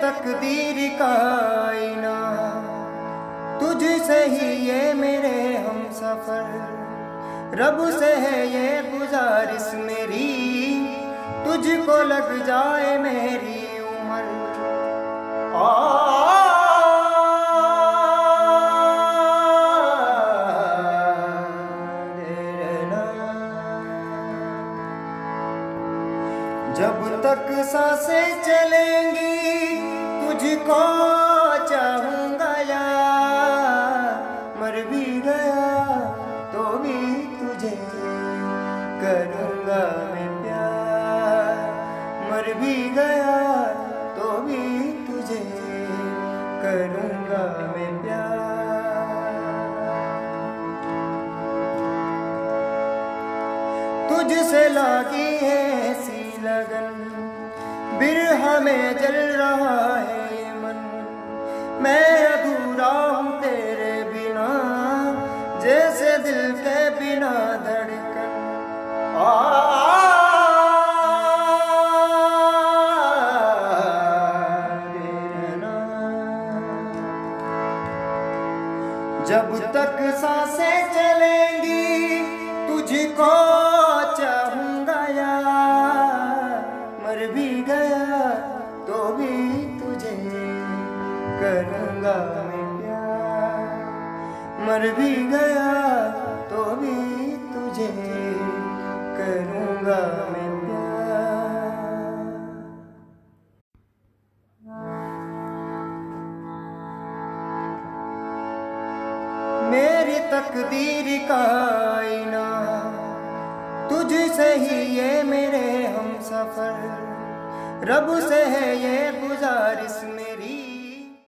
तकदीर का आईना, तुझसे ही ये मेरे हम सफर, रब से है ये गुजारिश मेरी, तुझको लग जाए मेरी उम्र। जब तक सांसें चलेंगी तुझको चाहूंगा यार, मर भी गया तो भी तुझे करूंगा मैं प्यार, मर भी गया तो भी तुझे करूंगा मैं प्यार। तुझसे लागी है ऐसी लगन, बिरहा में जल रहा है ये मन, मैं अधूरा हूँ तेरे बिना, जैसे दिल के बिना धड़कन। जब तक सांसें चलेंगी तुझको चाहूंगा यार, मर भी गया तो भी तुझे करूंगा मैं प्यार, मर भी गया तो भी तुझे करूंगा मैं प्यार। मेरी तकदीर का आईना, तुझसे ही ये मेरे हम सफर, रब से है ये